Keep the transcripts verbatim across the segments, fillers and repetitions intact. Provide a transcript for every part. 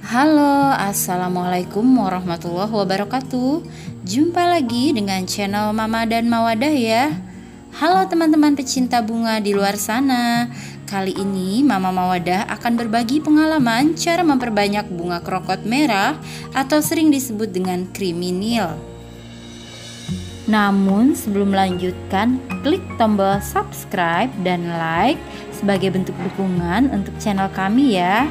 Halo, assalamualaikum warahmatullahi wabarakatuh. Jumpa lagi dengan channel Mama dan Mawadah ya. Halo teman-teman pecinta bunga di luar sana. Kali ini Mama Mawadah akan berbagi pengalaman cara memperbanyak bunga krokot merah atau sering disebut dengan kriminil. Namun sebelum melanjutkan, klik tombol subscribe dan like sebagai bentuk dukungan untuk channel kami ya.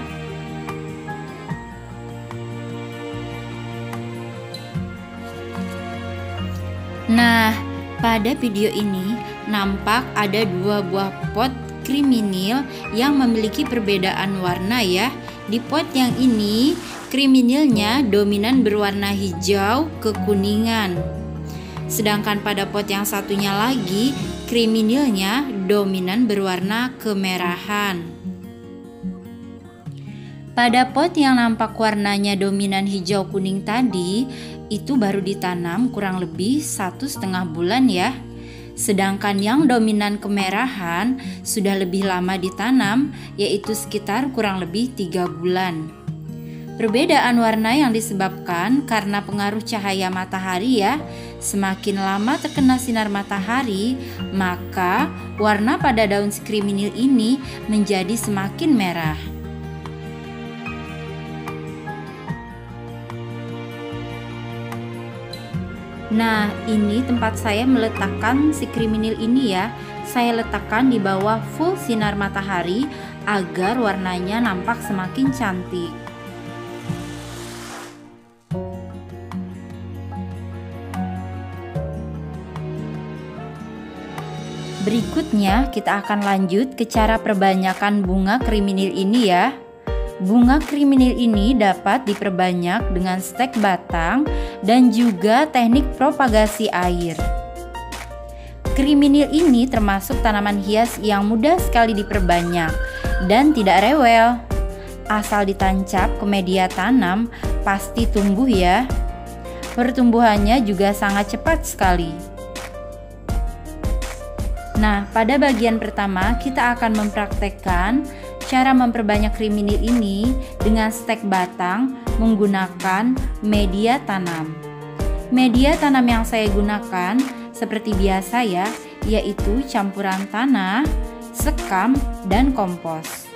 Nah, pada video ini nampak ada dua buah pot kriminil yang memiliki perbedaan warna ya. Di pot yang ini kriminilnya dominan berwarna hijau kekuningan. Sedangkan pada pot yang satunya lagi kriminilnya dominan berwarna kemerahan. Pada pot yang nampak warnanya dominan hijau kuning tadi, itu baru ditanam kurang lebih satu setengah bulan ya. Sedangkan yang dominan kemerahan sudah lebih lama ditanam, yaitu sekitar kurang lebih tiga bulan. Perbedaan warna yang disebabkan karena pengaruh cahaya matahari ya. Semakin lama terkena sinar matahari, maka warna pada daun si kriminil ini menjadi semakin merah. Nah, ini tempat saya meletakkan si kriminil ini ya. Saya letakkan di bawah full sinar matahari agar warnanya nampak semakin cantik. Berikutnya kita akan lanjut ke cara perbanyakan bunga kriminil ini ya. Bunga kriminil ini dapat diperbanyak dengan stek batang dan juga teknik propagasi air. Kriminil ini termasuk tanaman hias yang mudah sekali diperbanyak dan tidak rewel. Asal ditancap ke media tanam, pasti tumbuh ya. Pertumbuhannya juga sangat cepat sekali. Nah, pada bagian pertama kita akan mempraktekkan cara memperbanyak kriminil ini dengan stek batang menggunakan media tanam. Media tanam yang saya gunakan seperti biasa ya, yaitu campuran tanah, sekam, dan kompos.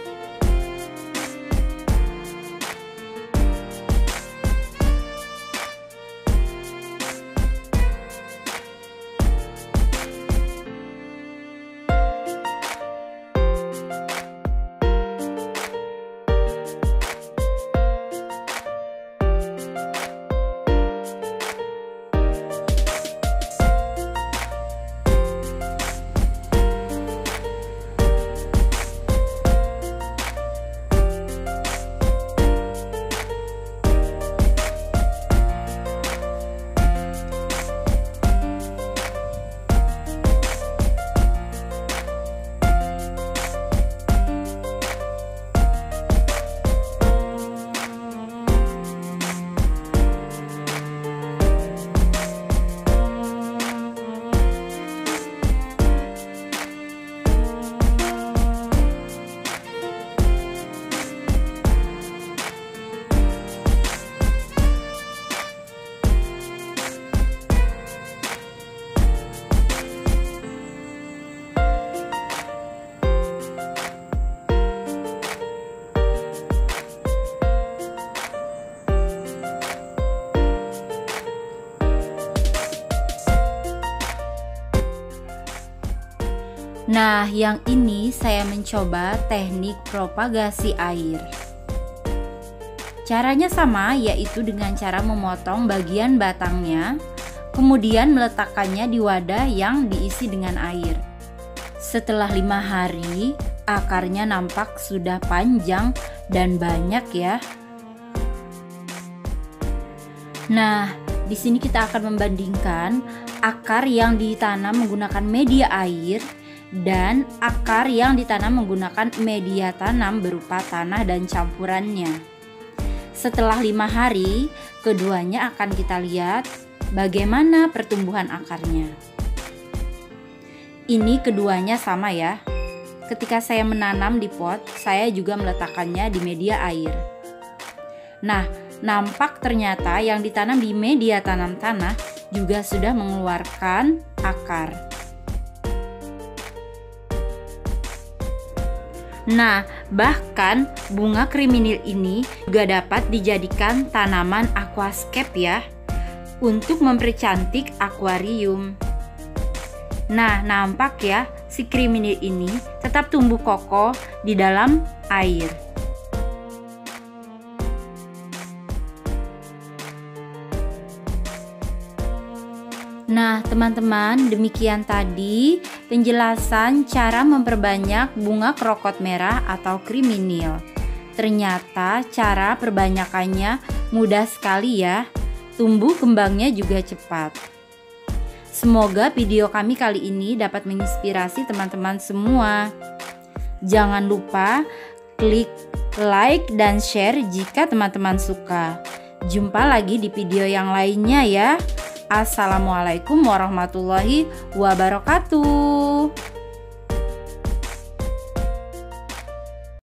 Nah, yang ini saya mencoba teknik propagasi air. Caranya sama, yaitu dengan cara memotong bagian batangnya, kemudian meletakkannya di wadah yang diisi dengan air. Setelah lima hari, akarnya nampak sudah panjang dan banyak ya. Nah, di sini kita akan membandingkan akar yang ditanam menggunakan media air dan akar yang ditanam menggunakan media tanam berupa tanah dan campurannya. Setelah lima hari, keduanya akan kita lihat bagaimana pertumbuhan akarnya. Ini keduanya sama ya. Ketika saya menanam di pot, saya juga meletakkannya di media air. Nah, nampak ternyata yang ditanam di media tanam tanah juga sudah mengeluarkan akar. Nah, bahkan bunga kriminil ini juga dapat dijadikan tanaman aquascape ya, untuk mempercantik akuarium. Nah, nampak ya, si kriminil ini tetap tumbuh kokoh di dalam air. Nah, teman-teman, demikian tadi penjelasan cara memperbanyak bunga krokot merah atau kriminil. Ternyata cara perbanyakannya mudah sekali ya. Tumbuh kembangnya juga cepat. Semoga video kami kali ini dapat menginspirasi teman-teman semua. Jangan lupa klik like dan share jika teman-teman suka. Jumpa lagi di video yang lainnya ya. Assalamualaikum warahmatullahi wabarakatuh.